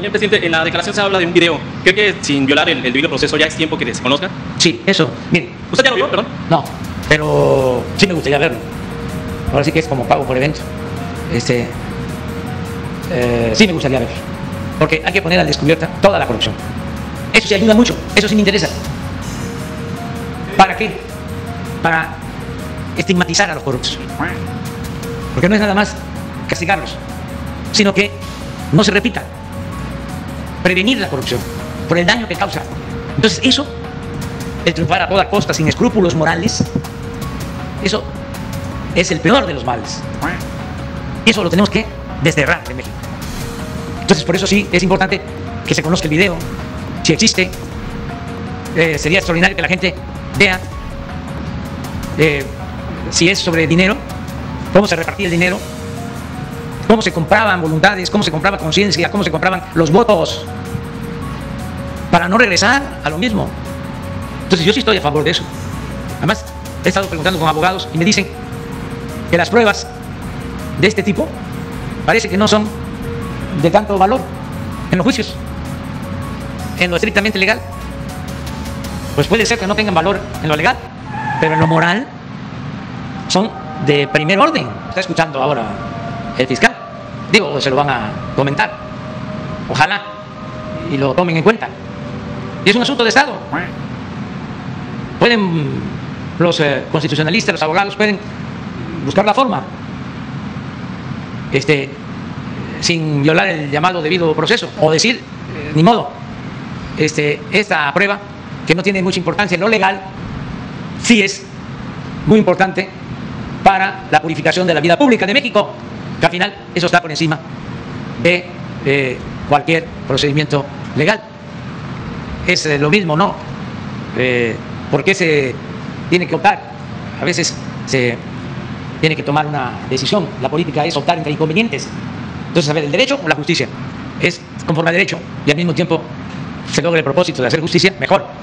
También, presidente, en la declaración se habla de un video. ¿Cree que sin violar el debido proceso ya es tiempo que se conozca? Sí, eso. Mire, ¿Usted ya lo vio, perdón? no, pero sí me gustaría verlo. Ahora sí que es como pago por evento. Sí me gustaría verlo. Porque hay que poner al descubierta toda la corrupción. Eso sí ayuda mucho, eso sí me interesa. ¿Para qué? Para estigmatizar a los corruptos. Porque no es nada más castigarlos, sino que no se repita. Prevenir la corrupción por el daño que causa. Entonces eso, el triunfar a toda costa sin escrúpulos morales, eso es el peor de los males. Eso lo tenemos que desterrar de México. Entonces por eso sí es importante que se conozca el video, si existe. Sería extraordinario que la gente vea si es sobre dinero, cómo se repartía el dinero, cómo se compraban voluntades, cómo se compraba conciencia, cómo se compraban los votos, para no regresar a lo mismo. Entonces yo sí estoy a favor de eso. Además, he estado preguntando con abogados y me dicen que las pruebas de este tipo parece que no son de tanto valor en los juicios. En lo estrictamente legal, pues puede ser que no tengan valor en lo legal, pero en lo moral son de primer orden. Está escuchando ahora el fiscal. Digo, se lo van a comentar. Ojalá y lo tomen en cuenta. Y es un asunto de Estado. Pueden los constitucionalistas, los abogados, pueden buscar la forma, sin violar el llamado debido proceso, o decir, ni modo, esta prueba, que no tiene mucha importancia en lo legal, sí es muy importante para la purificación de la vida pública de México, que al final eso está por encima de cualquier procedimiento legal. Es lo mismo, ¿no? ¿Por qué se tiene que optar? A veces se tiene que tomar una decisión. La política es optar entre inconvenientes. Entonces, a ver, el derecho o la justicia es conforme al derecho y al mismo tiempo se logra el propósito de hacer justicia, mejor.